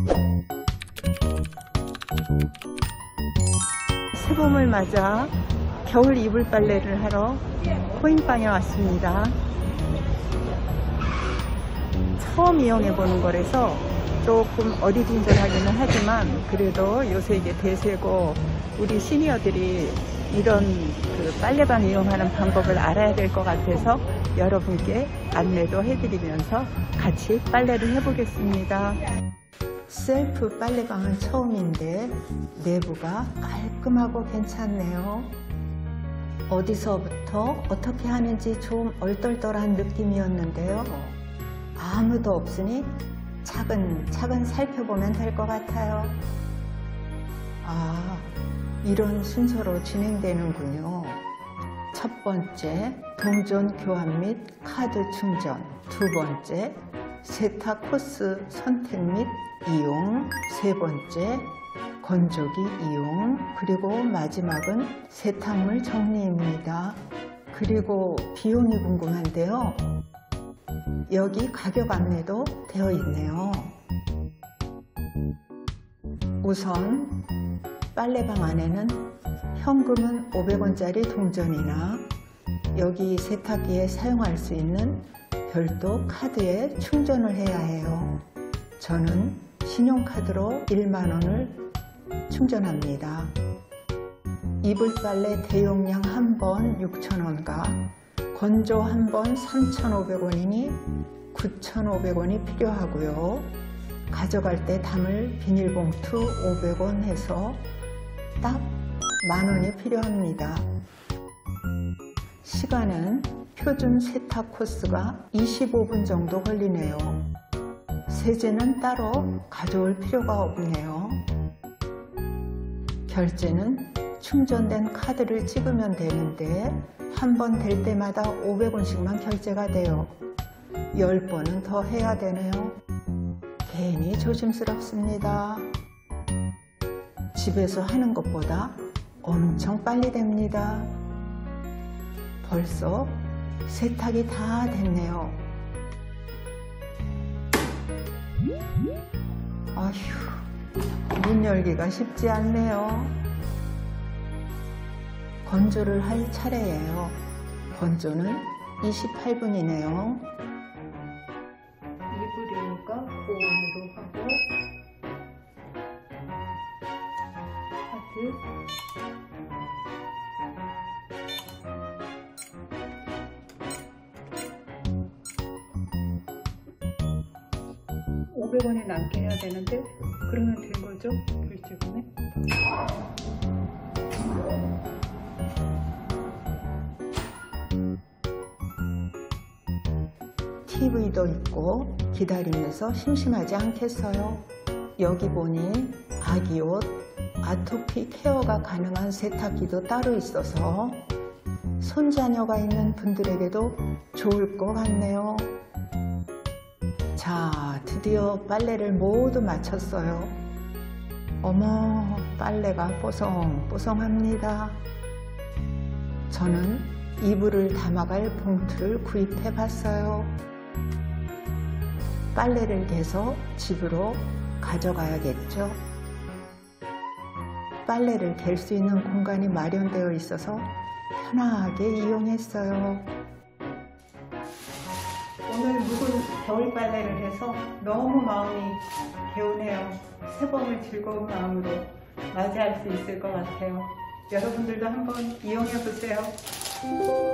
새봄을 맞아 겨울 이불 빨래를 하러 코인방에 왔습니다. 처음 이용해보는 거라서 조금 어리둥절하기는 하지만 그래도 요새 이게 대세고 우리 시니어들이 이런 빨래방 이용하는 방법을 알아야 될 것 같아서 여러분께 안내도 해드리면서 같이 빨래를 해보겠습니다. 셀프 빨래방은 처음인데 내부가 깔끔하고 괜찮네요. 어디서부터 어떻게 하는지 좀 얼떨떨한 느낌이었는데요. 아무도 없으니 차근차근 살펴보면 될 것 같아요. 아, 이런 순서로 진행되는군요. 첫 번째, 동전 교환 및 카드 충전. 두 번째, 세탁 코스 선택 및 이용. 세 번째, 건조기 이용. 그리고 마지막은 세탁물 정리입니다. 그리고 비용이 궁금한데요. 여기 가격 안내도 되어 있네요. 우선 빨래방 안에는 현금은 500원짜리 동전이나 여기 세탁기에 사용할 수 있는 별도 카드에 충전을 해야 해요. 저는 신용카드로 1만원을 충전합니다. 이불 빨래 대용량 한 번 6,000원과 건조 한 번 3,500원이니 9,500원이 필요하고요. 가져갈 때 담을 비닐봉투 500원 해서 딱 만원이 필요합니다. 시간은 표준 세탁 코스가 25분 정도 걸리네요. 세제는 따로 가져올 필요가 없네요. 결제는 충전된 카드를 찍으면 되는데 한 번 될 때마다 500원씩만 결제가 돼요. 10번은 더 해야 되네요. 괜히 조심스럽습니다. 집에서 하는 것보다 엄청 빨리 됩니다. 벌써 세탁이 다 됐네요. 아휴, 문 열기가 쉽지 않네요. 건조를 할 차례예요. 건조는 28분이네요. 이불이니까 보온으로 하고 카드 500원이 남게 해야 되는데 그러면 된 거죠? 결제금에? TV도 있고 기다리면서 심심하지 않겠어요. 여기 보니 아기 옷, 아토피 케어가 가능한 세탁기도 따로 있어서 손자녀가 있는 분들에게도 좋을 것 같네요. 자, 드디어 빨래를 모두 마쳤어요. 어머, 빨래가 뽀송뽀송합니다. 저는 이불을 담아갈 봉투를 구입해 봤어요. 빨래를 개서 집으로 가져가야겠죠. 빨래를 갤 수 있는 공간이 마련되어 있어서 편하게 이용했어요. 오늘 묵은 겨울 빨래를 해서 너무 마음이 개운해요. 새봄을 즐거운 마음으로 맞이할 수 있을 것 같아요. 여러분들도 한번 이용해 보세요.